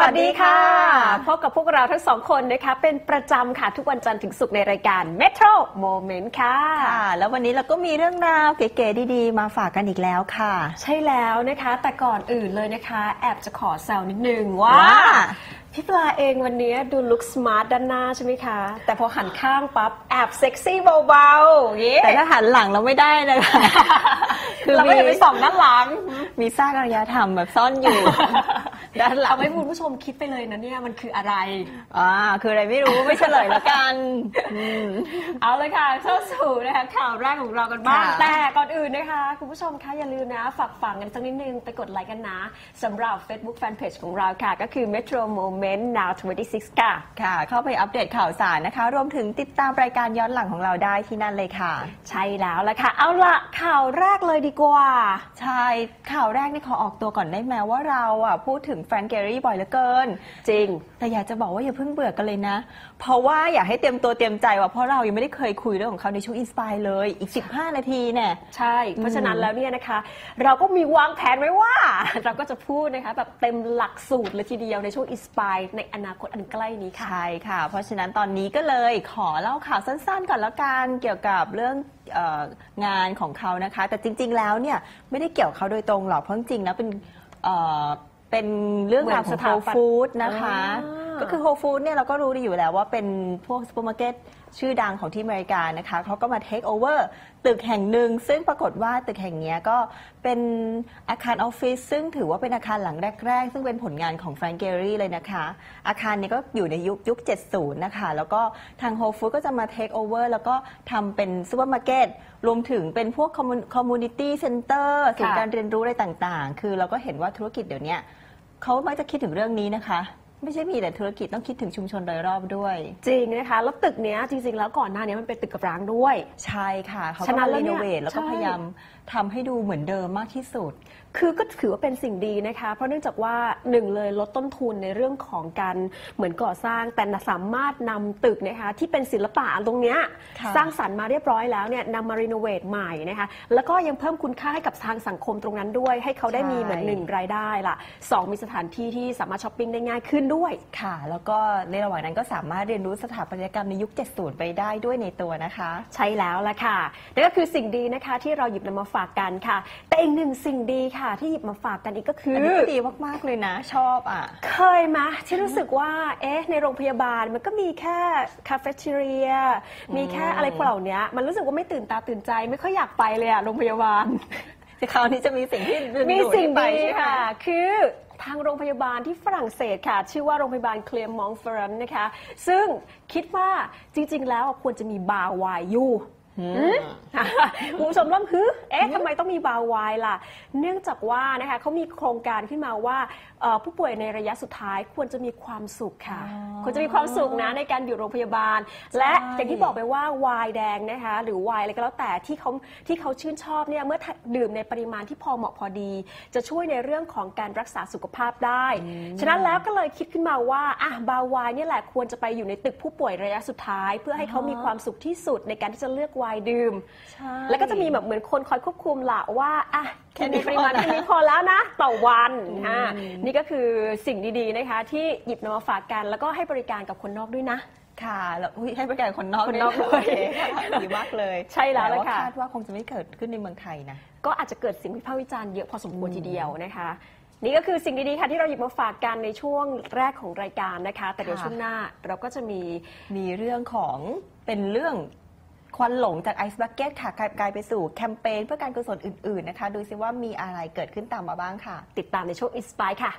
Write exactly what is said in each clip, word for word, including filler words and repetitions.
วัสดีค่ะพบกับพวกเราทั้งสองคนนะคะเป็นประจำค่ะทุกวันจันทร์ถึงศุกร์ในรายการ Metro Moment ค่ะค่ะแล้ววันนี้เราก็มีเรื่องราวเก๋ๆดีๆมาฝากกันอีกแล้วค่ะใช่แล้วนะคะแต่ก่อนอื่นเลยนะคะแอบจะขอแซวนิดนึงว่าพี่ปลาเองวันนี้ดูลุคสมาร์ทด้านหน้าใช่ไหมคะแต่พอหันข้างปั๊บแอบเซ็กซี่เบาๆแต่ถ้าหันหลังเราไม่ได้นะคะคือเราไม่ได้ไปส่องด้านหลังมีซากอารยธรรมแบบซ่อนอยู่ด้านหลังเอาให้คุณผู้ชมคิดไปเลยนะเนี่ยมันคืออะไรอ่าคืออะไรไม่รู้ไม่เฉลยแล้วกันเอาเลยค่ะเข้าสู่นะคะข่าวแรกของเรากันบ้างแต่ก่อนอื่นนะคะคุณผู้ชมคะอย่าลืมนะฝากฝังกันสักนิดนึงไปกดไลค์กันนะสำหรับ Facebook Fanpage ของเราค่ะก็คือ Metro Moment Now ยี่สิบหกค่ะค่ะเข้าไปอัปเดตข่าวสารนะคะรวมถึงติดตามรายการย้อนหลังของเราได้ที่นั่นเลยค่ะใช่แล้วละค่ะเอาละข่าวแรกเลยดีกว่าใช่ข่าวแรกนี่ขอออกตัวก่อนได้ไหมว่าเราอ่ะพูดถึงแฟรงค์ แกรี่บ่อยเหลือเกินจริงแต่อยากจะบอกว่าอย่าเพิ่งเบื่อกันเลยนะเพราะว่าอยากให้เตรียมตัวเตรียมใจว่าเพราะเรายังไม่ได้เคยคุยเรื่องของเขาในช่วงอินสปายเลยอีกสิบห้านาทีเนี่ยใช่เพราะฉะนั้นแล้วเนี่ยนะคะเราก็มีวางแผนไว้ว่าเราก็จะพูดนะคะแบบเต็มหลักสูตรเลยทีเดียวในช่วงอินสปายในอนาคตอันใกล้นี้ค่ะใช่ค่ะเพราะฉะนั้นตอนนี้ก็เลยขอเล่าข่าวสั้นๆก่อนแล้วกันเกี่ยวกับเรื่องเอ่องานของเขานะคะแต่จริงๆแล้วเนี่ยไม่ได้เกี่ยวกับเขาโดยตรงหรอกเพราะจริงๆนะเป็นเอ่อเป็นเรื่องราวของ Whole Food นะคะก็คือ Whole Food เนี่ยเราก็รู้ดีอยู่แล้วว่าเป็นพวกซูเปอร์มาร์เก็ตชื่อดังของที่อเมริกานะคะเขาก็มา take over ตึกแห่งหนึ่งซึ่งปรากฏว่าตึกแห่งนี้ก็เป็นอาคารออฟฟิศซึ่งถือว่าเป็นอาคารหลังแรกๆซึ่งเป็นผลงานของแฟรงค์ แกรี่เลยนะคะอาคารนี้ก็อยู่ในยุคยุคเจ็ดสิบนะคะแล้วก็ทาง Whole Food ก็จะมา take over แล้วก็ทำเป็นซูเปอร์มาร์เก็ตรวมถึงเป็นพวก community center ศูนย์การเรียนรู้อะไรต่างๆคือเราก็เห็นว่าธุรกิจเดี๋ยวนี้เขามักจะคิดถึงเรื่องนี้นะคะไม่ใช่มีแต่ธุรกิจต้องคิดถึงชุมชนโดยรอบด้วยจริงนะคะแล้วตึกเนี้ยจริงๆแล้วก่อนหน้านี้มันเป็นตึกกับร้างด้วยใช่ค่ะเขาก็รีโนเวทแล้วก็พยายามทำให้ดูเหมือนเดิมมากที่สุดคือก็ถือว่าเป็นสิ่งดีนะคะเพราะเนื่องจากว่าหนึ่งเลยลดต้นทุนในเรื่องของการเหมือนก่อสร้างแต่สามารถนำตึกนะคะที่เป็นศิลปะตรงเนี้ยสร้างสรรค์มาเรียบร้อยแล้วเนี่ยนำมารีโนเวทใหม่นะคะแล้วก็ยังเพิ่มคุณค่าให้กับทางสังคมตรงนั้นด้วยให้เขาได้มีเหมือนหนึ่งรายได้ล่ะสองมีสถานที่ที่สามารถช้อปปิ้งได้ง่ายขึ้นด้วยค่ะแล้วก็ในระหว่างนั้นก็สามารถเรียนรู้สถาปัตยกรรมในยุคเจ็ดสิบไปได้ด้วยในตัวนะคะใช่แล้วล่ะค่ะนั่นก็คือสิ่งดีนะคะที่เราหยิบนำมาฝากกันค่ะแต่อีกหนึ่งสิ่งดีค่ะที่หยิบมาฝากกันอีกก็คืออันนี้ก็ดีมากๆเลยนะชอบอ่ะเคยไหมที่รู้สึกว่าเอ๊ะในโรงพยาบาลมันก็มีแค่คาเฟ่เทเรียมีแค่อะไรเหล่านี้มันรู้สึกว่าไม่ตื่นตาตื่นใจไม่ค่อยอยากไปเลยอะโรงพยาบาลแต่คราวนี้จะมีสิ่งที่มีสิ่งดีค่ะคือทางโรงพยาบาลที่ฝรั่งเศสค่ะชื่อว่าโรงพยาบาลเคลียร์มองเฟรนต์นะคะซึ่งคิดว่าจริงๆแล้วควรจะมีบาร์ไวน์อยู่คุณผู้ชมร่วมฮึเอ๊ะทำไมต้องมีบาร์ไวน์ล่ะเนื่องจากว่านะคะเขามีโครงการขึ้นมาว่าผู้ป่วยในระยะสุดท้ายควรจะมีความสุขค่ะควรจะมีความสุขนะในการอยู่โรงพยาบาลและอย่างที่บอกไปว่าไวน์แดงนะคะหรือไวน์อะไรก็แล้วแต่ที่เขาที่เขาชื่นชอบเนี่ยเมื่อดื่มในปริมาณที่พอเหมาะพอดีจะช่วยในเรื่องของการรักษาสุขภาพได้ฉะนั้นแล้วก็เลยคิดขึ้นมาว่าอ่ะบาร์ไวน์นี่แหละควรจะไปอยู่ในตึกผู้ป่วยระยะสุดท้ายเพื่อให้เขามีความสุขที่สุดในการที่จะเลือกไวน์ดื่มแล้วก็จะมีแบบเหมือนคนคอยควบคุมละว่าอ่ะแค่ในปริมาณแค่นี้พอแล้วนะต่อวันนี่ก็คือสิ่งดีๆนะคะที่หยิบนำมาฝากกันแล้วก็ให้บริการกับคนนอกด้วยนะค่ะแล้วให้บริการคนนอกคนนอกด้วยดีมากเลยใช่แล้วค่ะคาดว่าคงจะไม่เกิดขึ้นในเมืองไทยนะก็อาจจะเกิดเสียงวิพากษ์วิจารณ์เยอะพอสมควรทีเดียวนะคะนี่ก็คือสิ่งดีๆค่ะที่เราหยิบมาฝากกันในช่วงแรกของรายการนะคะแต่เดี๋ยวช่วงหน้าเราก็จะมีมีเรื่องของเป็นเรื่องควันหลงจากไอซ์บักเก็ตค่ะกลายไปสู่แคมเปญเพื่อการกุศลอื่นๆนะคะดูซิว่ามีอะไรเกิดขึ้นตามมาบ้างค่ะติดตามในช่วง Inspire ค่ะ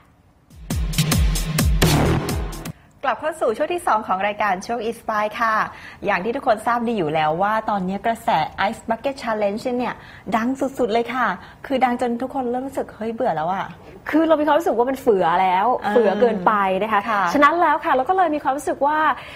กลับเข้าสู่ช่วงที่สองของรายการช่วง Inspire ค่ะอย่างที่ทุกคนทราบดีอยู่แล้วว่าตอนนี้กระแส Ice Bucket Challenge เนี่ยดังสุดๆเลยค่ะคือดังจนทุกคนเริ่มรู้สึกเฮ้ยเบื่อแล้วอะคือเรามีความรู้สึกว่ามันเฟื่อแล้วเฟื่อเกินไปนะคะฉะนั้นแล้วค่ะเราก็เลยมีความรู้สึกว่าแค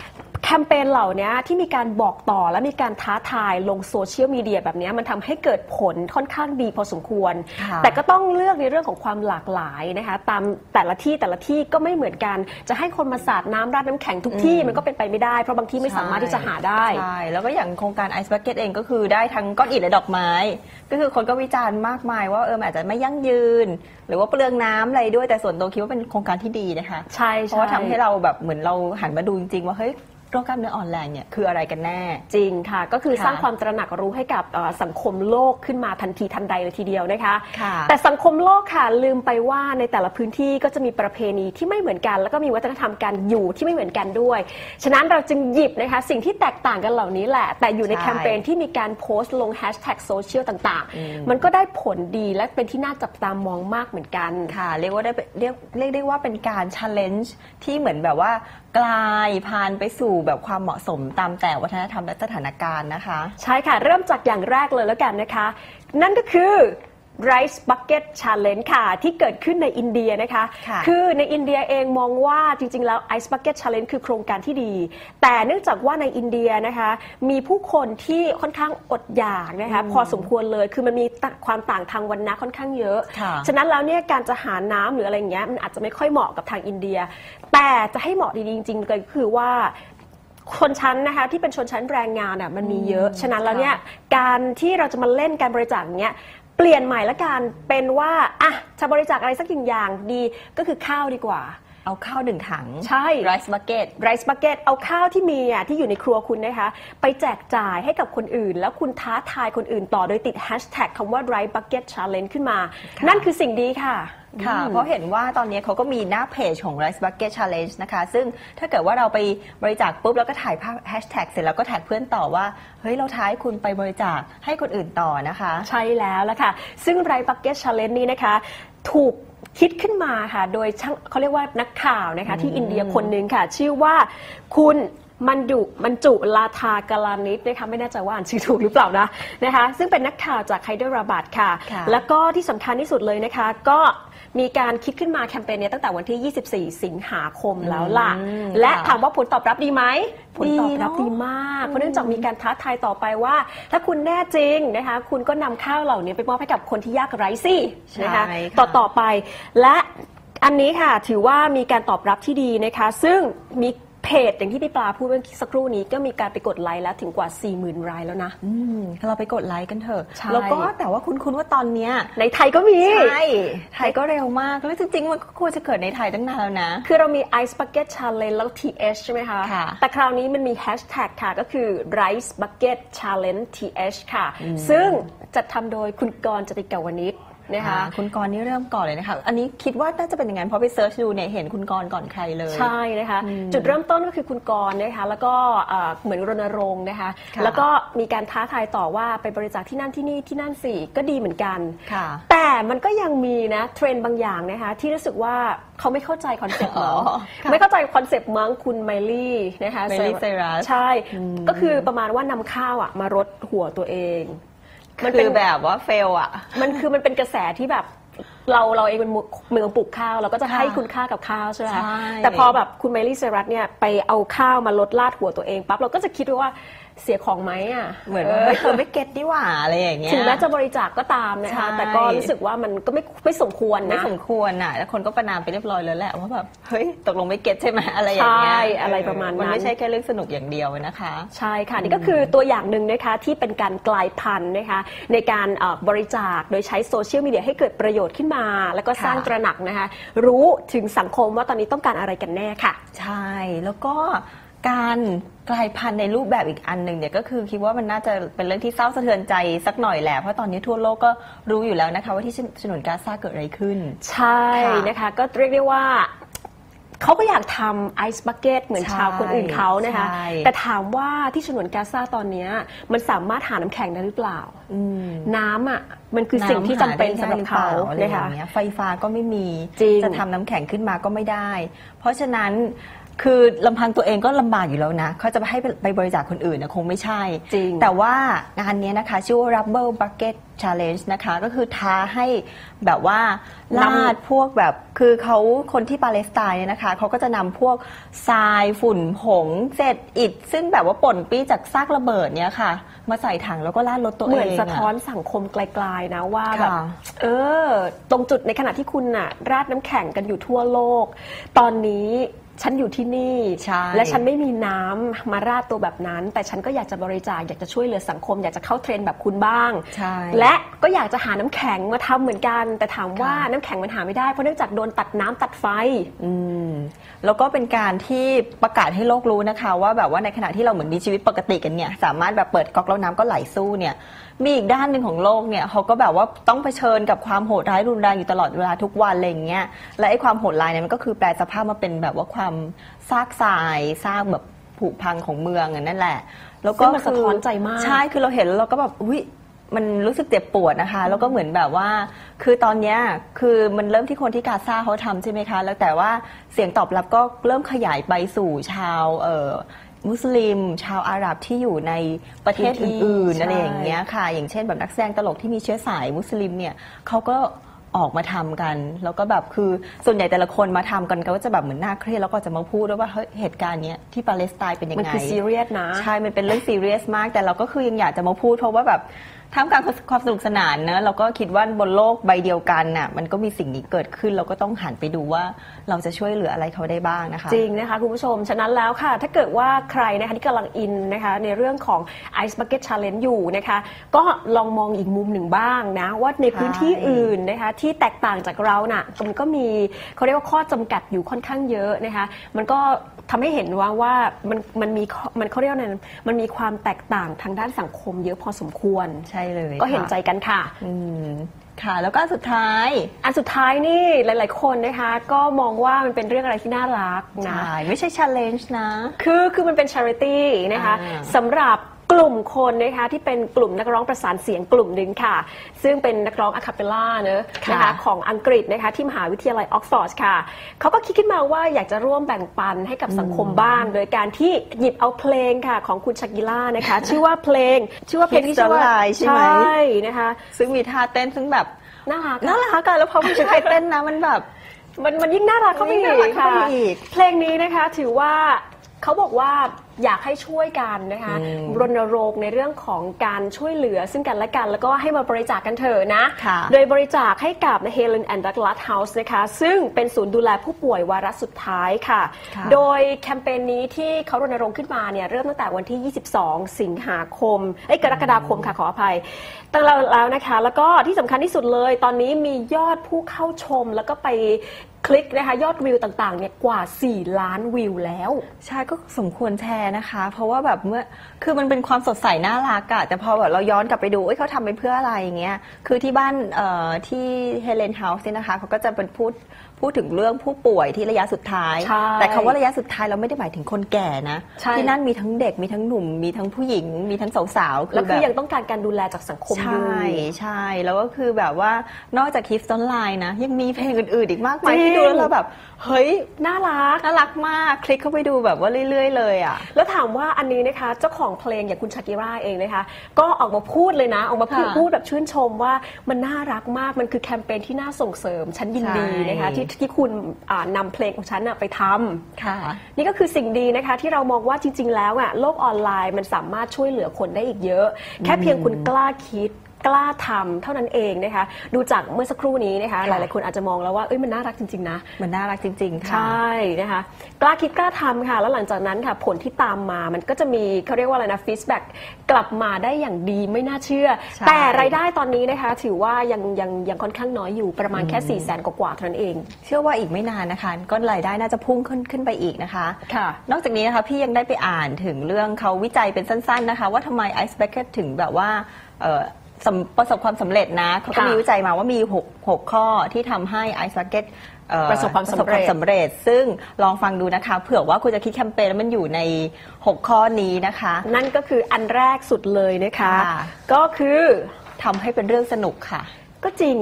แคมเปญเหล่านี้ที่มีการบอกต่อและมีการท้าทายลงโซเชียลมีเดียแบบนี้มันทำให้เกิดผลค่อนข้างดีพอสมควรแต่ก็ต้องเลือกในเรื่องของความหลากหลายนะคะตามแต่ละที่แต่ละที่ก็ไม่เหมือนกันจะให้คนมาสาดน้ำราดน้ำแข็งทุกที่มันก็เป็นไปไม่ได้เพราะบางที่ไม่สามารถที่จะหาได้ใช่แล้วก็อย่างโครงการ Ice Bucket เองก็คือได้ทั้งก้อนอิฐและดอกไม้ก็คือคนก็วิจารณ์มากมายว่าเอออาจจะไม่ยั่งยืนหรือว่าเปลืองน้ำอะไรด้วยแต่ส่วนตัวคิดว่าเป็นโครงการที่ดีนะคะใช่เพราะว่าทำให้เราแบบเหมือนเราหันมาดูจริงๆว่าเฮ้ยโรคกล้ามเนื้ออ่อนแรงเนี่ยคืออะไรกันแน่จริงค่ะก็คือสร้างความตระหนักรู้ให้กับสังคมโลกขึ้นมาทันทีทันใดเลยทีเดียวนะคะแต่สังคมโลกค่ะลืมไปว่าในแต่ละพื้นที่ก็จะมีประเพณีที่ไม่เหมือนกันแล้วก็มีวัฒนธรรมการอยู่ที่ไม่เหมือนกันด้วยฉะนั้นเราจึงหยิบนะคะสิ่งที่แตกต่างกันเหล่านี้แหละแต่อยู่ในแคมเปญที่มีการโพสต์ลงแฮชแท็กโซเชียลต่างๆมันก็ได้ผลดีและเป็นที่น่าจับตามองมากเหมือนกันค่ะเรียกว่าได้เรียกเรียกได้ว่าเป็นการ challenge ที่เหมือนแบบว่ากลายผ่านไปสู่แบบความเหมาะสมตามแต่วัฒนธรรมและสถานการณ์นะคะใช่ค่ะเริ่มจากอย่างแรกเลยแล้วกันนะคะนั่นก็คือ Rice Bucket Challenge ค่ะที่เกิดขึ้นในอินเดียนะคะคือในอินเดียเองมองว่าจริงๆแล้ว Ice Bucket Challenge คือโครงการที่ดีแต่เนื่องจากว่าในอินเดียนะคะมีผู้คนที่ค่อนข้างอดอยากนะคะพอสมควรเลยคือมันมีความต่างทางวรรณะค่อนข้างเยอะฉะนั้นแล้วเนี่ยการจะหาน้ำหรืออะไรอย่างเงี้ยมันอาจจะไม่ค่อยเหมาะกับทางอินเดียแต่จะให้เหมาะดีๆจริงๆก็คือว่าชนชั้นนะคะที่เป็นชนชั้นแรงงานอ่ะมันมีเยอะฉะนั้นแล้วเนี่ยการที่เราจะมาเล่นการบริจาคเนี้ยเปลี่ยนใหม่ละกันเป็นว่าอ่ะจะบริจาคอะไรสักอย่างดีก็คือข้าวดีกว่าเอาข้าวหนึ่งถังใช่ rice bucket rice bucket เอาข้าวที่มีอ่ะที่อยู่ในครัวคุณนะคะไปแจกจ่ายให้กับคนอื่นแล้วคุณท้าทายคนอื่นต่อโดยติดแฮชแท็กคำว่า rice bucket challenge ขึ้นมานั่นคือสิ่งดีค่ะค่ะเพราะเห็นว่าตอนนี้เขาก็มีหน้าเพจของ Rice Bucket Challenge นะคะซึ่งถ้าเกิดว่าเราไปบริจาคปุ๊บแล้วก็ถ่ายภาพแฮชแท็กเสร็จแล้วก็แท็กเพื่อนต่อว่าเฮ้ยเราท้ายคุณไปบริจาคให้คนอื่นต่อนะคะใช่แล้วละค่ะซึ่ง Rice Bucket Challenge นี้นะคะถูกคิดขึ้นมาค่ะโดยช่างเขาเรียกว่านักข่าวนะคะที่อินเดียคนหนึ่งค่ะชื่อว่าคุณมันดุมันจุลาธากาลานิตนะคะไม่แน่ใจว่าอ่านชื่อถูกหรือเปล่านะนะคะซึ่งเป็นนักข่าวจากไฮเดราบัดค่ะแล้วก็ที่สำคัญที่สุดเลยนะคะก็มีการคิดขึ้นมาแคมเปญนี้ตั้งแต่วันที่ ยี่สิบสี่ สิงหาคมแล้วล่ะและถามว่าผลตอบรับดีไหมผลตอบรับดีมากเพราะเนื่องจากมีการท้าทายต่อไปว่าถ้าคุณแน่จริงนะคะคุณก็นำข้าวเหล่านี้ไปมอบให้กับคนที่ยากไร้สินะคะต่อต่อไปและอันนี้ค่ะถือว่ามีการตอบรับที่ดีนะคะซึ่งมีเพจอย่างที่พี่ปลาพูดเมื่อสักครู่นี้ก็มีการไปกดไลค์แล้วถึงกว่า สี่หมื่น รายแล้วนะอืมเราไปกดไลค์กันเถอะแล้วก็แต่ว่าคุณคุณว่าตอนเนี้ยในไทยก็มีใช่ไทยก็เร็วมากแล้วจริงๆมันก็ควรจะเกิดในไทยตั้งนานแล้วนะคือเรามี Ice Bucket Challenge แล้ว ที เอช ใช่ไหมคะแต่คราวนี้มันมีแฮชแท็กค่ะก็คือ Rice Bucket Challenge ที เอช ค่ะซึ่งจัดทำโดยคุณกรณ์ จติกาวนิชนะคะคุณกรณ์นี่เริ่มก่อนเลยนะคะอันนี้คิดว่าน่าจะเป็นอย่างนั้นเพราะไปเซิร์ชดูเนี่ยเห็นคุณกรณ์ก่อนใครเลยใช่นะคะจุดเริ่มต้นก็คือคุณกรณ์นะคะแล้วก็เหมือนรณรงค์นะคะแล้วก็มีการท้าทายต่อว่าไปบริจาคที่นั่นที่นี่ที่นั่นสิก็ดีเหมือนกันแต่มันก็ยังมีนะเทรนด์บางอย่างนะคะที่รู้สึกว่าเขาไม่เข้าใจคอนเซ็ปต์มั้งไม่เข้าใจคอนเซ็ปต์มั้งคุณไมลี่นะคะไมลี่เซรัสใช่ก็คือประมาณว่านำข้าวอ่ะมารดหัวตัวเองมันเป็นแบบว่าเฟลอ่ะมันคือมันเป็นกระแสที่แบบเราเราเองเป็นเมืองปลูกข้าวเราก็จะให้คุณค่ากับข้าวใช่ไหมแต่พอแบบคุณไมลี่เซรัสเนี่ยไปเอาข้าวมาลดลาดหัวตัวเองปั๊บเราก็จะคิดว่าเสียของไหมอ่ะเหมือนไม่เคยไม่เก็ตดีหว่าอะไรอย่างเงี้ยถึงแม้จะบริจาคก็ตามนะคะแต่ก็รู้สึกว่ามันก็ไม่ไม่สมควรนะไม่สมควรอ่ะแล้วคนก็ประนามไปเรียบร้อยแล้วแหละว่าแบบเฮ้ยตกลงไม่เก็ตใช่ไหมอะไรอย่างเงี้ยอะไรประมาณนั้นมันไม่ใช่แค่เรื่องสนุกอย่างเดียวนะคะใช่ค่ะนี่ก็คือตัวอย่างหนึ่งนะคะที่เป็นการกลายพันธุ์นะคะในการบริจาคโดยใช้โซเชียลมีเดียให้เกิดประโยชน์ขึ้นมาแล้วก็สร้างตระหนักนะคะรู้ถึงสังคมว่าตอนนี้ต้องการอะไรกันแน่ค่ะใช่แล้วก็การกลายพันธุ์ในรูปแบบอีกอันหนึ่งเนี่ยก็คือคิดว่ามันน่าจะเป็นเรื่องที่เศร้าสะเทือนใจสักหน่อยแหละเพราะตอนนี้ทั่วโลกก็รู้อยู่แล้วนะคะว่าที่ฉนวนกาซาเกิดอะไรขึ้นใช่นะคะก็เรียกได้ว่าเขาก็อยากทำไอซ์บักเก็ตเหมือนชาวคนอื่นเขานะคะแต่ถามว่าที่ฉนวนกาซาตอนนี้มันสามารถหาน้ำแข็งได้หรือเปล่าน้ำอ่ะมันคือสิ่งที่จำเป็นสำหรับเขานะคะไฟฟ้าก็ไม่มีจะทำน้ำแข็งขึ้นมาก็ไม่ได้เพราะฉะนั้นคือลำพังตัวเองก็ลำบากอยู่แล้วนะเขาจะไปให้ไปบริจาคคนอื่นนะคงไม่ใช่จริงแต่ว่างานนี้นะคะชื่อว่า Rubber Bucket Challenge นะคะก็คือท้าให้แบบว่าลาดพวกแบบคือเขาคนที่ปาเลสไตน์เนี่ยนะคะเขาก็จะนำพวกทรายฝุ่นผงเศษอิฐซึ่งแบบว่าป่นปี้จากซากระเบิดเนี่ยค่ะมาใส่ถังแล้วก็ลาดรถตัวเองเหมือนสะท้อนสังคมไกลๆนะว่าแบบค่ะเออตรงจุดในขณะที่คุณน่ะราดน้ำแข็งกันอยู่ทั่วโลก ตอนนี้ฉันอยู่ที่นี่ใช่และฉันไม่มีน้ำมาราดตัวแบบนั้น แต่ฉันก็อยากจะบริจาคอยากจะช่วยเหลือสังคม อยากจะเข้าเทรนด์แบบคุณบ้างใช่และก็อยากจะหาน้ำแข็งมาทำเหมือนกัน แต่ถามว่าค่ะน้ำแข็งมันหาไม่ได้เพราะเนื่องจากโดนตัดน้ำตัดไฟอืมแล้วก็เป็นการที่ประกาศให้โลกรู้นะคะ ว่าแบบว่าในขณะที่เราเหมือนมีชีวิตปกติกันเนี่ยสามารถแบบเปิดก๊อกแล้วน้ำก็ไหลสู้เนี่ยมีอีกด้านหนึ่งของโลกเนี่ยเขาก็แบบว่าต้องเผชิญกับความโหดร้ายรุนแรงอยู่ตลอดเวลาทุกวันอะไรอย่างเงี้ยและไอ้ความโหดร้ายเนี่ยมันก็คือแปลสภาพมาเป็นแบบว่าความซากทรายซากแบบผุพังของเมืองนั่นแหละแล้วก็ซึ่งมันสะท้อนใจมากใช่คือเราเห็นแล้วเราก็แบบอุ้ยมันรู้สึกเจ็บปวดนะคะแล้วก็เหมือนแบบว่าคือตอนเนี้ยคือมันเริ่มที่คนที่กาซาเขาทำใช่ไหมคะแล้วแต่ว่าเสียงตอบรับก็เริ่มขยายไปสู่ชาวเอ่อมุสลิม ชาวอาหรับที่อยู่ในประเทศอื่นๆใช่อะไรอย่างเงี้ยค่ะอย่างเช่นแบบนักแสดงตลกที่มีเชื้อสายมุสลิมเนี่ยเขาก็ออกมาทำกันแล้วก็แบบคือส่วนใหญ่แต่ละคนมาทำกันก็จะแบบเหมือนน่าเครียดแล้วก็จะมาพูดว่าเฮ้ยเหตุการณ์เนี้ยที่ปาเลสไตน์เป็นยังไงมันคือซีเรียสนะใช่ มันเป็นเรื่องซีเรียสมาก แต่เราก็คือยังอยากจะมาพูดเพราะว่าแบบท่ามกลางความสนุกสนานเนอะเราก็คิดว่าบนโลกใบเดียวกันน่ะมันก็มีสิ่งนี้เกิดขึ้นเราก็ต้องหันไปดูว่าเราจะช่วยเหลืออะไรเขาได้บ้างนะคะจริงนะคะคุณผู้ชม ฉะนั้นแล้วค่ะ ถ้าเกิดว่าใครนะคะที่กำลังอินนะคะในเรื่องของ Ice Bucket Challenge อยู่นะคะ ก็ลองมองอีกมุมหนึ่งบ้างนะ ว่าในพื้นที่อื่นนะคะที่แตกต่างจากเราน่ะมันก็มีเขาเรียกว่าข้อจำกัดอยู่ค่อนข้างเยอะนะคะ มันก็ทำให้เห็นว่าว่ามันมันมีมันเขาเรียกว่านั้นมันมีความแตกต่างทางด้านสังคมเยอะพอสมควรใช่เลยก็เห็นใจกันค่ะอืมค่ะ แล้วก็สุดท้ายอันสุดท้ายนี่หลาย ๆ คนนะคะก็มองว่ามันเป็นเรื่องอะไรที่น่ารักนะใช่ ไม่ใช่ challenge นะคือคือมันเป็น charity นะคะอ่าสำหรับกลุ่มคนนะคะที่เป็นกลุ่มนักร้องประสานเสียงกลุ่มหนึ่งค่ะ ซึ่งเป็นนักร้องอะคาเปลล่าเนอะนะคะของอังกฤษนะคะที่มหาวิทยาลัยออกซฟอร์ดค่ะเขาก็คิดขึ้นมาว่าอยากจะร่วมแบ่งปันให้กับสังคมบ้าง โดยการที่หยิบเอาเพลงค่ะของคุณชากิล่านะคะ ชื่อว่าเพลง ชื่อว่าเพลงที่ชื่อว่า Hips Don't Lie ใช่ไหมใช่นะคะซึ่งมีท่าเต้นซึ่งแบบน่ารักอะน่ารักกันแล้วพอผู้ชายเต้นนะมันแบบมันมันยิ่งน่ารักเข้าไปยิ่งอีน่ารักกเข้าค่ะไปอีกเพลงนี้นะคะถือว่าเขาบอกว่าอยากให้ช่วยกันนะคะอืมรณรงค์ในเรื่องของการช่วยเหลือซึ่งกันและกัน แล้วก็ให้มาบริจาคกันเถอะนะค่ะโดยบริจาคให้กับ Helen and Douglas House นะคะซึ่งเป็นศูนย์ดูแลผู้ป่วยวาระสุดท้ายค่ะค่ะโดยแคมเปญนี้ที่เขารณรงค์ขึ้นมาเนี่ยเริ่มตั้งแต่วันที่ ยี่สิบสอง สิงหาคมเอ้ยกรกฎาคมค่ะขออภัยตั้งแล้วนะคะ แล้วก็ที่สำคัญที่สุดเลย ตอนนี้มียอดผู้เข้าชมแล้วก็ไปคลิกนะคะยอดวิวต่างๆเนี่ยกว่า สี่ล้านวิวแล้วใช่ก็สมควรแชร์นะคะ เพราะว่าแบบเมื่อคือมันเป็นความสดใสน่ารักอะแต่พอแบบเราย้อนกลับไปดูเอ้ยเขาทำไปเพื่ออะไรอย่างเงี้ยคือที่บ้านเอ่อที่เฮเลนเฮาส์เนี่ยนะคะเขาก็จะเป็นพูดพูดถึงเรื่องผู้ป่วยที่ระยะสุดท้ายใช่แต่คำว่าระยะสุดท้ายเราไม่ได้หมายถึงคนแก่นะใช่ที่นั่นมีทั้งเด็กมีทั้งหนุ่มมีทั้งผู้หญิงมีทั้งสาวๆแล้วคือแบบยังต้องการการดูแลจากสังคมอยู่ใช่ใช่แล้วก็คือแบบว่านอกจาก Hips Don't Lie นะยังมีเพลงอื่นๆอีกมากมายจริงที่ดูแล้วเราแบบเฮ้ยน่ารักน่ารักมากคลิกเข้าไปดูแบบว่าเรื่อยๆเลยอ่ะแล้วถามว่าอันนี้นะคะเจ้าของเพลงอย่างคุณชากิร่าเองนะคะก็ออกมาพูดเลยนะ ออกมาพูดค่ะพูดแบบชื่นชมว่ามันน่ารักมากมันคือแคมเปญที่น่าส่งเสริมฉันยินดีใช่นะคะที่ที่คุณอ่านำเพลงของฉันน่ะไปทำค่ะนี่ก็คือสิ่งดีนะคะที่เรามองว่าจริง ๆ แล้วอ่ะโลกออนไลน์มันสามารถช่วยเหลือคนได้อีกเยอะ แค่เพียงคุณกล้าคิดกล้าทำเท่านั้นเองนะคะดูจากเมื่อสักครู่นี้นะคะหค่ะลายๆคนอาจจะมองแล้วว่าเอ้ยมันน่ารักจริงๆนะมันน่ารักจริงๆใชค่ะ่นะคะกล้าคิดกล้าทำค่ะ แล้วหลังจากนั้นค่ะผลที่ตามมามันก็จะมีเขาเรียกว่าอะไรนะฟีดแบ็กกลับมาได้อย่างดีไม่น่าเชื่อใช่แต่รายได้ตอนนี้นะคะถือว่ายังยังยังค่อนข้างน้อยอยู่ประมาณแค่4ี่แสนกว่าๆเท่านั้นเองเชื่อว่าอีกไม่นานนะคะก็รายได้น่าจะพุ่งขึ้นขึ้นไปอีกนะคะค่ะนอกจากนี้นะคะพี่ยังได้ไปอ่านถึงเรื่องเขาวิจัยเป็นสั้นๆนะคะว่าทำไม Ice Bucket ถึงแบบว่าเอ่อสำประสบความสำเร็จนะเขาก็ค่ะมีวิจัยมาว่ามีหก หกข้อที่ทำให้ Ice Bucket เอ่อประสบความสำเร็จสำเร็จ ซึ่งลองฟังดูนะคะเผื่อว่าคุณจะคิดแคมเปญแล้วมันอยู่ในหกข้อนี้นะคะนั่นก็คืออันแรกสุดเลยนะคะค่ะก็คือทำให้เป็นเรื่องสนุกค่ะก็จริงอ่ะ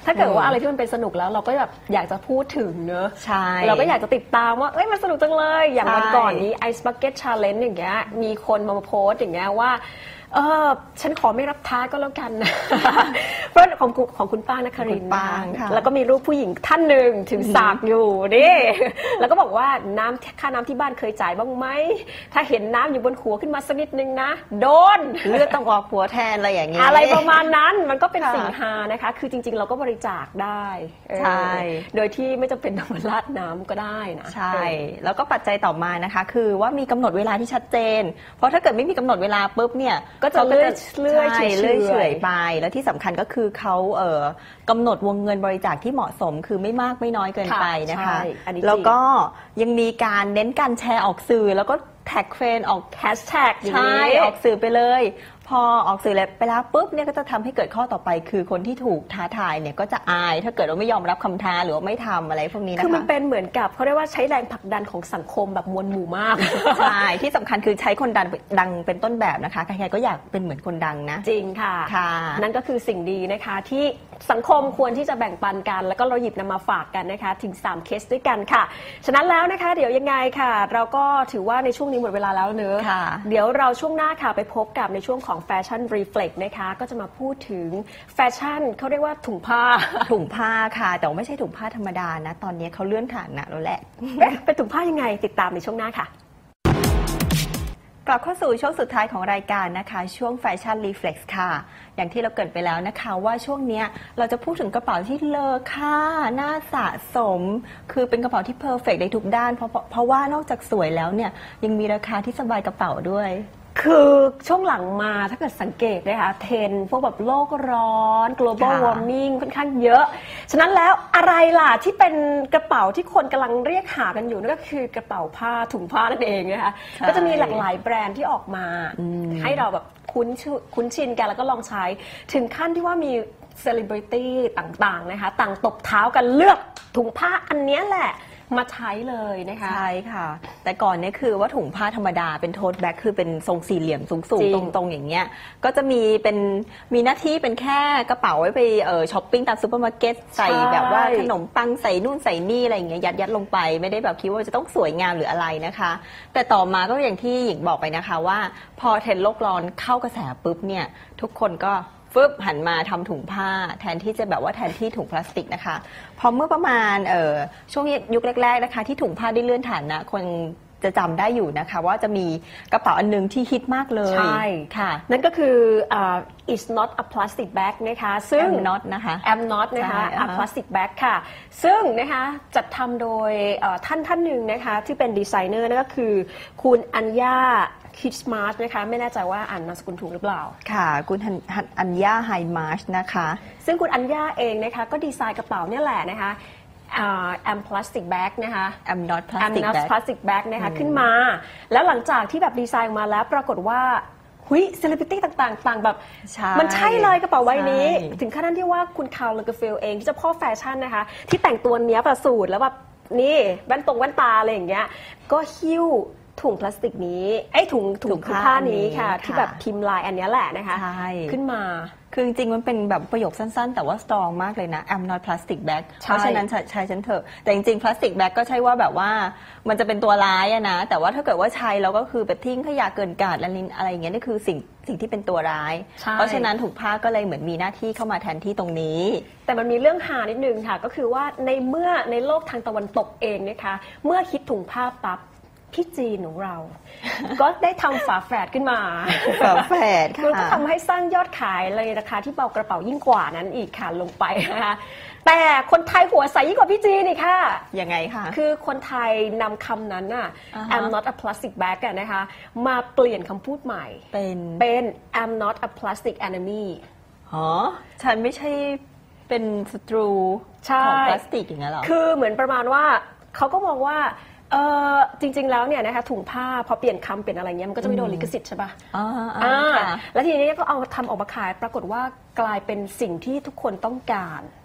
ถ้าเกิดว่าอะไรที่มันเป็นสนุกแล้วเราก็แบบอยากจะพูดถึงเนอะใช่เราก็อยากจะติดตามว่าเอ้ยมันสนุกจังเลย อย่างใช่วันก่อนนี้ Ice Bucket Challenge อย่างเงี้ยมีคนมาโพสต์อย่างเงี้ยว่าเออฉันขอไม่รับท้าก็แล้วกันนะ เพราะของคุณของคุณป้านครินทร์คุณป้าค่ะแล้วก็มีรูปผู้หญิงท่านหนึ่งถือสากอยู่นี่ แล้วก็บอกว่าน้ำค่าน้ำที่บ้านเคยจ่ายบ้างไหมถ้าเห็นน้ำอยู่บนหัวขึ้นมาสักนิดนึงนะโดนเลือดต้องออกหัวแทนอะไรอย่างเงี้ยอะไรประมาณนั้นมันก็เป็นค่ะสิ่งฮานะคะ คือจริงๆ เราก็บริจาคได้เออใช่โดยที่ไม่จำเป็นต้องมาราดน้ำก็ได้นะใช่ แล้วก็ปัจจัยต่อมานะคะ คือว่ามีกำหนดเวลาที่ชัดเจน เพราะถ้าเกิดไม่มีกำหนดเวลาปุ๊บเนี่ยก็จะขาเลื่อยเลื่อยใช่เฉเลื่อยเฉื่ออย ยไป แล้วที่สำคัญก็คือเขาเอ่อกำหนดวงเงินบริจาคที่เหมาะสม คือไม่มากไม่น้อยเกินไปนะคะใช่อันนี้จริงแล้วก็ยังมีการเน้นการแชร์ออกสื่อ แล้วก็แท็กเฟรนออกแฮชแท็กอย่างใช่นี้ออกสื่อไปเลย พอออกสื่อแล้วไปแล้วปุ๊บเนี่ยก็จะทำให้เกิดข้อต่อไป คือคนที่ถูกท้าทายเนี่ยก็จะอาย ถ้าเกิดว่าไม่ยอมรับคำท้าหรือว่าไม่ทำอะไรพวกนี้นะคะคือมันเป็นเหมือนกับเขาเรียกว่าใช้แรงผลักดันของสังคมแบบมวลหมู่มากใช่ ที่สำคัญคือใช้คนดังดังเป็นต้นแบบนะคะ ใครๆก็อยากเป็นเหมือนคนดังนะจริงค่ะค่ะนั่นก็คือสิ่งดีนะคะที่สังคมควรที่จะแบ่งปันกัน แล้วก็เราหยิบนำมาฝากกันนะคะ ถึงสามเคสด้วยกันค่ะ ฉะนั้นแล้วนะคะ เดี๋ยวยังไงค่ะ เราก็ถือว่าในช่วงนี้หมดเวลาแล้วเนอะค่ะเดี๋ยวเราช่วงหน้าค่ะไปพบกับในช่วงของแฟชั่นรีเฟล็กนะคะ ก็จะมาพูดถึงแฟชั่นเขาเรียกว่าถุงผ้าถุงผ้าค่ะ แต่ว่าไม่ใช่ถุงผ้าธรรมดานะ ตอนนี้เขาเลื่อนฐานะแล้วแหละเอ๊ะเป็นถุงผ้ายังไงติดตามในช่วงหน้าค่ะกลับเข้าสู่ช่วงสุดท้ายของรายการนะคะ ช่วงแฟชั่นรีเฟล็กซ์ค่ะ อย่างที่เราเกริดไปแล้วนะคะ ว่าช่วงเนี้ยเราจะพูดถึงกระเป๋าที่เลอค่าน่าสะสม คือเป็นกระเป๋าที่เพอร์เฟกต์ในทุกด้านเพราะเพราะเพราะว่านอกจากสวยแล้วเนี่ยยังมีราคาที่สบายกระเป๋าด้วยคือช่วงหลังมาถ้าเกิดสังเกตนะคะเทรนด์พวกแบบโลกร้อน global ค่ะ warming ค่อนข้างเยอะ ฉะนั้นแล้วอะไรล่ะที่เป็นกระเป๋าที่คนกำลังเรียกหากันอยู่นั่นก็คือกระเป๋าผ้าถุงผ้านั่นเองนะคะใช่ก็จะมีหลากหลายแบรนด์ที่ออกมา ให้เราแบบคุ้นชื่อคุ้นชินกันแล้วก็ลองใช้ ถึงขั้นที่ว่ามีเซเลบริตี้ต่างๆนะคะต่างตบเท้ากันเลือกถุงผ้าอันเนี้ยแหละมาใช้เลยนะคะใช่ค่ะ แต่ก่อนเนี่ยคือว่าถุงผ้าธรรมดาเป็นโทสแบ็คคือเป็นทรงสี่เหลี่ยมสูงจริๆงตรงๆอย่างเงี้ยก็จะมีเป็นมีหน้าที่เป็นแค่กระเป๋าไว้ไปเออช้อปปิ้งตามซูเปอร์มาร์เก็ตใส่แบบว่าขนมปังใส่นู่นใส่นี่อะไรอย่างเงี้ยยัดยัดลงไปไม่ได้แบบคิดว่าจะต้องสวยงามหรืออะไรนะคะ แต่ต่อมาก็อย่างที่หญิงบอกไปนะคะว่า พอเทรนด์โลกร้อนเข้ากระแสปุ๊บเนี่ยทุกคนก็ฟึบหันมาทำถุงผ้าแทนที่จะแบบว่าแทนที่ถุงพลาสติกนะคะพอเมื่อประมาณเออช่วงยุคแรกๆนะคะที่ถุงผ้าได้เลื่อนฐานะคนจะจำได้อยู่นะคะว่าจะมีกระเป๋าอันนึงที่ฮิตมากเลยใช่ค่ะนั่นก็คืออ่า it's not a plastic bag นะคะซึ่ง Am not นะคะ am not นะคะใช่อ่า a ฮะ plastic bag ค่ะ ซึ่งนะคะจัดทำโดยเอ่อท่านท่านหนึ่งนะคะที่เป็นดีไซเนอร์นั่นก็คือคุณอัญญาคิดสมาร์ทนะคะไม่แน่ใจว่าอ่านนามสกุลถูกหรือเปล่าค่ะคุณอัญญาไฮมาร์ชนะคะซึ่งคุณอัญญาเองนะคะก็ดีไซน์กระเป๋าเนี่ยแหละนะคะอ่า am plastic bag นะคะ Am not am plastic not bag plastic bag นะคะขึ้นมา แล้วหลังจากที่แบบดีไซน์ออกมาแล้วปรากฏว่าหุยเซเลบริตี้ต่างๆต่างแบบใช่มันใช่เลยกระเป๋าใบนี้ใช่ถึงขนาดที่ว่าคุณคาร์ล เลอเกอร์เฟลเองที่เจะพ่อแฟชั่นนะคะ ที่แต่งตัวเนี้ยประสูตรแล้วแบบนี่แว่นตรงแว่นตาอะไรอย่างเงี้ยก็หิ้วถุงพลาสติกนี้ไอ้ยถุงถุงผ้านี้ค่ะ ที่แบบพิมพ์ลายอันเนี้ยแหละนะคะใช่ขึ้นมาคือจริงๆมันเป็นแบบประโยคสั้นๆ แต่ว่าสตรองมากเลยนะ I'm not plastic bag ใช่เพราะฉะนั้นใช้ใช้ฉันเถอะ แต่จริงๆ plastic bag ก็ใช่ว่าแบบว่ามันจะเป็นตัวร้ายอะนะ แต่ว่าถ้าเกิดว่าใช้แล้วก็คือไปทิ้งขยะเกินกาดอะไรอะไรอย่างเงี้ยนี่คือสิ่งสิ่งที่เป็นตัวร้ายใช่เพราะฉะนั้นถุงผ้าก็เลยเหมือนมีหน้าที่เข้ามาแทนที่ตรงนี้แต่มันมีเรื่องหานิดนึงค่ะ ก็คือว่าในเมื่อในโลกทางตะวันตกเองนะคะ เมื่อคิดถุงผ้าปั๊บพี่จีนของเรา ก็ได้ทำฝาแฝดขึ้นมาฝาแฝดค่ะมันก็ทำให้สร้างยอดขายเลยราคาที่เบากระเป๋ายิ่งกว่านั้นอีกค่ะลงไปนะคะแต่คนไทยหัวใสยิ่งกว่าพี่จีนอีกค่ะยังไงคะคือคนไทยนำคำนั้นน่ะอ่าฮะ I'm not a plastic bag อะนะคะมาเปลี่ยนคำพูดใหม่เป็นเป็น I'm not a plastic enemy อ๋อฉันไม่ใช่เป็นศัตรูใช่ของพลาสติกอย่างนั้นหรอคือเหมือนประมาณว่าเขาก็มองว่าเออจริง ๆ แล้วเนี่ยนะคะถุงผ้าพอเปลี่ยนคำเปลี่ยนอะไรเงี้ยมันก็จะไม่โดนลิขสิทธิ์ใช่ปะอ่าอ่าค่ะแล้วทีนี้ก็เอาทำออกมาขายปรากฏว่ากลายเป็นสิ่งที่ทุกคนต้องการ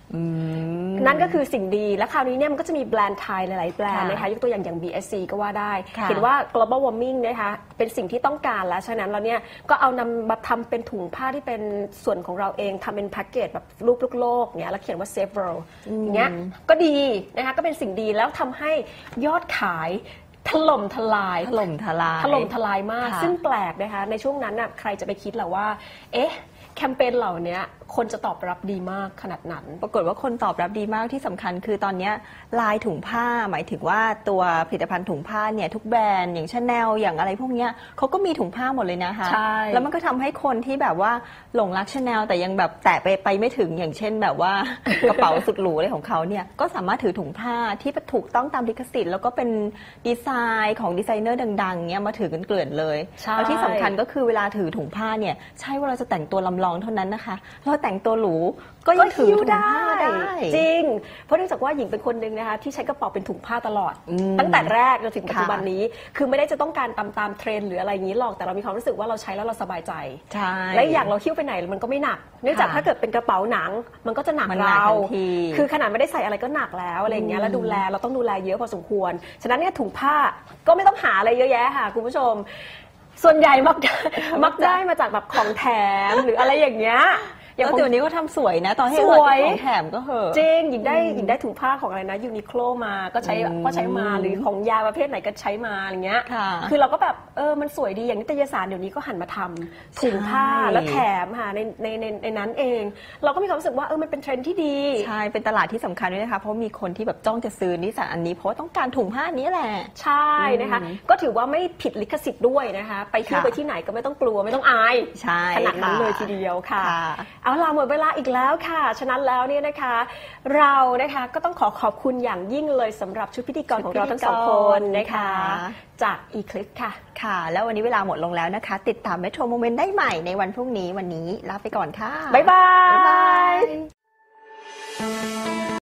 อืมนั่นก็คือสิ่งดีและคราวนี้เนี่ยมันก็จะมีแบรนด์ไทยหลายๆแบรนด์ค่ะนะคะยกตัวอย่างอย่าง บี เอส ซี ก็ว่าได้ค่ะเห็นว่า global warming นะคะเป็นสิ่งที่ต้องการแล้วฉะนั้นเราเนี่ยก็เอานำมาทำเป็นถุงผ้าที่เป็นส่วนของเราเองทำเป็นแพ็กเกจแบบรูปลูกโลกเนี่ยแล้วเขียนว่า save world อย่างเงี้ยก็ดีนะคะก็เป็นสิ่งดีแล้วทำให้ยอดขายถล่มทลายถล่มทลายถล่มทลายมากค่ะซึ่งแปลกนะคะในช่วงนั้นน่ะใครจะไปคิดหรอว่าเอ๊ะแคมเปญเหล่านี้คนจะตอบรับดีมากขนาดนั้นปรากฏว่าคนตอบรับดีมากที่สำคัญคือตอนนี้ลายถุงผ้าหมายถึงว่าตัวผลิตภัณฑ์ถุงผ้าเนี่ยทุกแบรนด์อย่างชาแนลอย่างอะไรพวกเนี้ยเขาก็มีถุงผ้าหมดเลยนะคะใช่แล้วมันก็ทำให้คนที่แบบว่าหลงรักชาแนลแต่ยังแบบแตะไปไปไม่ถึงอย่างเช่นแบบว่า กระเป๋าสุดหรูอะไรของเขาเนี่ยก็สามารถถือถุงผ้าที่ถูกต้องตามลิขสิทธิ์แล้วก็เป็นดีไซน์ของดีไซเนอร์ดังๆเนี่ยมาถือกันเกลื่อนเลยใช่แล้วที่สำคัญก็คือเวลาถือถุงผ้าเนี่ยใช่ว่าเราจะแต่งตัวลำลองเท่านั้นนะคะเราแต่งตัวหรูก็ยังถือถุงผ้าได้จริง เพราะเนื่องจากว่าหญิงเป็นคนหนึ่งนะคะที่ใช้กระเป๋าเป็นถุงผ้าตลอดอืมตั้งแต่แรกจนถึงปัจจุบันค่ะนี้ คือไม่ได้จะต้องการตามตามเทรนด์หรืออะไรอย่างนี้หรอกแต่เรามีความรู้สึกว่าเราใช้แล้วเราสบายใจใช่และอีกอย่างเราหิ้วไปไหนมันก็ไม่หนัก เนื่องจากค่ะถ้าเกิดเป็นกระเป๋าหนัง มันก็จะหนักมันหนักเราทันทีคือขนาดไม่ได้ใส่อะไรก็หนักแล้วอะไรอย่างเงี้ยแล้วดูแลเราต้องดูแลเยอะพอสมควร ฉะนั้นเนี่ยถุงผ้าก็ไม่ต้องหาอะไรเยอะแยะค่ะคุณผู้ชม ส่วนใหญ่มักได้มักได้มาจากแบบของแถมหรืออะไรอย่างเงี้ยแล้วเดี๋ยวนี้ก็ทำสวยนะ ตอนให้สเราวยเป็นของแถมก็เหอะจริงหญิงได้หญิงได้ถุงผ้าของอะไรนะยูนิโคลมาก็ใช้อืมก็ใช้มาหรือของยาประเภทไหนก็ใช้มาอะไรเงี้ยค่ะคือเราก็แบบเออมันสวยดีอย่างนิตยสารเดี๋ยวนี้ก็หันมาทำถุงผ้าใช่แล้วแถมค่ะในในในในนั้นเอง เราก็มีความรู้สึกว่าเออมันเป็นเทรนด์ที่ดีใช่ เป็นตลาดที่สำคัญด้วยนะคะ เพราะมีคนที่แบบจ้องจะซื้อนิสสันอันนี้เพราะว่าต้องการถุงผ้านี้แหละใช่นะคะก็ถือว่าไม่ผิดลิขสิทธิ์ด้วยนะคะไปที่ค่ะไปที่ไหนก็ไม่ต้องกลัวไม่ต้องอายใช่ขนาดนั้นค่ะเลยทีเดียวค่ะค่ะเอาล่ะหมดเวลาอีกแล้วค่ะฉะนั้นแล้วเนี่ยนะคะเรานะคะก็ต้องขอขอบคุณอย่างยิ่งเลยสำหรับชุดพิธีกรของเราทั้งสองคนนะคะค่ะจาก Eclipse ค่ะค่ะ แล้ววันนี้เวลาหมดลงแล้วนะคะ ติดตาม Metro Moment ได้ใหม่ในวันพรุ่งนี้วันนี้ลาไปก่อนค่ะบ๊ายบายบ๊ายบาย